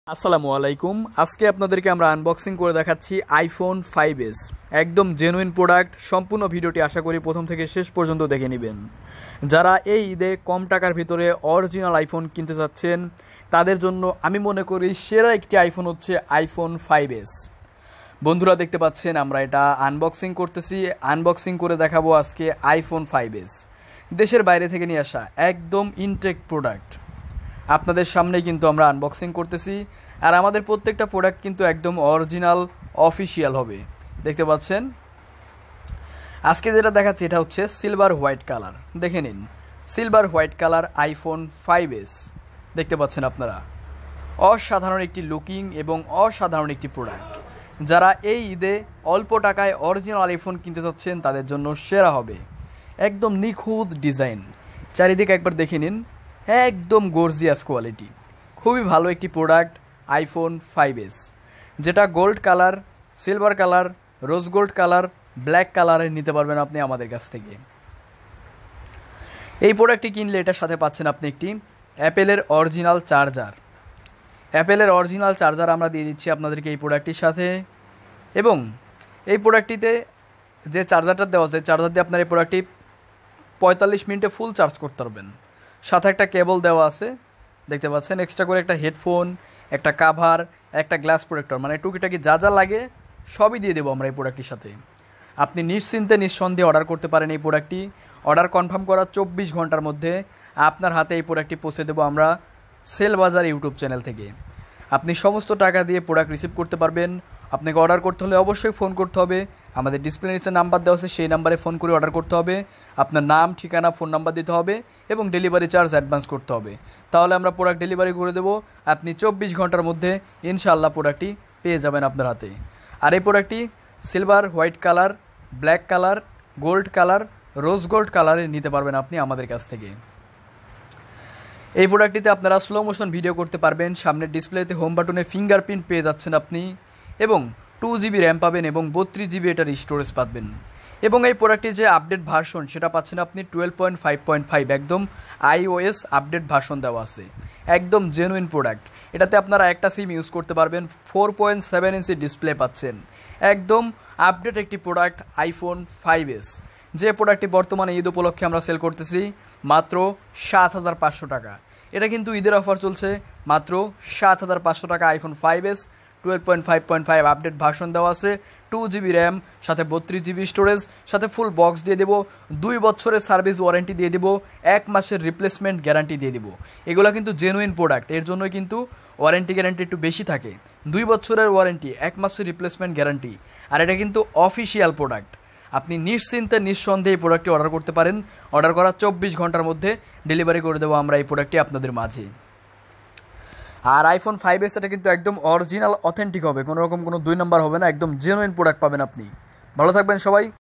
আসসালামু আলাইকুম। আজকে আপনাদেরকে আমরা আনবক্সিং করে দেখাচ্ছি আইফোন 5s। একদম জেনুইন প্রোডাক্ট। সম্পূর্ণ ভিডিওটি আশা করি প্রথম থেকে শেষ পর্যন্ত দেখে নেবেন। যারা এই ঈদে কম টাকার ভিতরে অরিজিনাল আইফোন কিনতে চাচ্ছেন তাদের জন্য আমি মনে করি সেরা একটি আইফোন হচ্ছে আইফোন 5s। বন্ধুরা দেখতে পাচ্ছেন আমরা এটা আনবক্সিং করতেছি। আনবক্সিং করে দেখাবো আজকে আইফোন 5s। দেশের বাইরে থেকে নিয়ে আসা একদম ইনটেক প্রোডাক্ট আপনাদের সামনেই কিন্তু আমরা আনবক্সিং করতেছি। আর আমাদের প্রত্যেকটা প্রোডাক্ট কিন্তু একদম অরিজিনাল অফিসিয়াল হবে। দেখতে পাচ্ছেন আজকে যেটা দেখাচ্ছি এটা হচ্ছে সিলভার হোয়াইট কালার। দেখে নিন, silver white colour iPhone 5s দেখতে পাচ্ছেন আপনারা। অসাধারণ একটি লুকিং এবং অসাধারণ একটি প্রোডাক্ট। যারা এই ঈদে অল্প টাকায় অরিজিনাল আইফোন কিনতে চাচ্ছেন তাদের জন্য সেরা হবে। একদম নিখুঁত ডিজাইন, চারিদিকে একবার দেখে নিন, একদম গর্জিয়াস কোয়ালিটি। খুবই ভালো একটি প্রোডাক্ট আইফোন 5s, যেটা gold colour, silver colour, rose gold colour, black কালারে নিতে পারবেন আপনি আমাদের কাছ থেকে। এই প্রোডাক্টটি কিনলে এটার সাথে পাচ্ছেন আপনি একটি অ্যাপেলের অরিজিনাল চার্জার। অ্যাপেলের অরিজিনাল চার্জার আমরা দিয়ে দিচ্ছি আপনাদেরকে এই প্রোডাক্টটির সাথে। এবং এই প্রোডাক্টটিতে যে চার্জারটা দেওয়া আছে, চার্জার দিয়ে আপনার এই প্রোডাক্টটি 45 মিনিটে ফুল চার্জ করতে পারবেন। সাথে একটা কেবল দেওয়া আছে দেখতে পাচ্ছেন। এক্সট্রা করে একটা হেডফোন, একটা কাভার, একটা গ্লাস প্রোটেক্টর, মানে টুকিটাকি যা যা লাগে সবই দিয়ে দেবো আমরা এই প্রোডাক্টটির সাথে। আপনি নিশ্চিন্তে নিঃসন্দেহে অর্ডার করতে পারেন এই প্রোডাক্টটি। অর্ডার কনফার্ম করার 24 ঘন্টার মধ্যে আপনার হাতে এই প্রোডাক্টটি পৌঁছে দেবো আমরা সেল বাজার ইউটিউব চ্যানেল থেকে। আপনি সমস্ত টাকা দিয়ে প্রোডাক্ট রিসিভ করতে পারবেন। আপনাকে অর্ডার করতে হলে অবশ্যই ফোন করতে হবে। আমাদের ডিসপ্লে নিচে নাম্বার দেওয়া আছে, সেই নাম্বারে ফোন করে অর্ডার করতে হবে। আপনার নাম, ঠিকানা, ফোন নাম্বার দিতে হবে এবং ডেলিভারি চার্জ অ্যাডভান্স করতে হবে। তাহলে আমরা প্রোডাক্ট ডেলিভারি করে দেবো। আপনি 24 ঘন্টার মধ্যে ইনশাআল্লাহ প্রোডাক্টটি পেয়ে যাবেন আপনার হাতে। আর এই প্রোডাক্টটি silver white colour, black colour, gold colour, rose gold কালারে নিতে পারবেন আপনি আমাদের কাছ থেকে। এই প্রোডাক্টটিতে আপনারা স্লো মোশন ভিডিও করতে পারবেন। সামনের ডিসপ্লেতে হোম বাটনে ফিঙ্গারপ্রিন্ট পেয়ে যাচ্ছেন আপনি এবং 2GB র্যাম পাবেন এবং 32GB এটার স্টোরেজ পাবেন। এবং এই প্রোডাক্টটির যে আপডেট ভার্সন সেটা পাচ্ছেন আপনি 12.5.5, একদম iOS আপডেট ভার্সন দেওয়া আছে। একদম জেনুইন প্রোডাক্ট। এটাতে আপনারা একটা সিম ইউজ করতে পারবেন। 4.7 ইঞ্চি ডিসপ্লে পাচ্ছেন। একদম আপডেট একটি প্রোডাক্ট আইফোন 5s, যে প্রোডাক্টটি বর্তমানে ঈদ উপলক্ষে আমরা সেল করতেছি মাত্র 7,500 টাকা। এটা কিন্তু ঈদের অফার চলছে। মাত্র 7,500 টাকা আইফোন 5s 12.5.5 আপডেট ভার্সন দেওয়া আছে। 2GB র্যাম, সাথে 32GB স্টোরেজ, সাথে ফুল বক্স দিয়ে দেবো। 2 বছরের সার্ভিস ওয়ারেন্টি দিয়ে দেবো। 1 মাসের রিপ্লেসমেন্ট গ্যারান্টি দিয়ে দেবো। এগুলো কিন্তু জেনুইন প্রোডাক্ট, এর জন্যই কিন্তু ওয়ারেন্টি গ্যারান্টি একটু বেশি থাকে। 2 বছরের ওয়ারেন্টি, 1 মাসের রিপ্লেসমেন্ট গ্যারান্টি। আর এটা কিন্তু অফিসিয়াল প্রোডাক্ট। আপনি নিশ্চিন্তে নিঃসন্দেহে এই প্রোডাক্টটি অর্ডার করতে পারেন। অর্ডার করার 24 ঘন্টার মধ্যে ডেলিভারি করে দেবো আমরা এই প্রোডাক্টটি আপনাদের মাঝে। আর আইফোন 5s এটা কিন্তু একদম অরিজিনাল অথেন্টিক হবে, কোনো রকম কোনো 2 নাম্বার হবে না। একদম জেনুইন প্রোডাক্ট পাবেন আপনি। ভালো থাকবেন সবাই।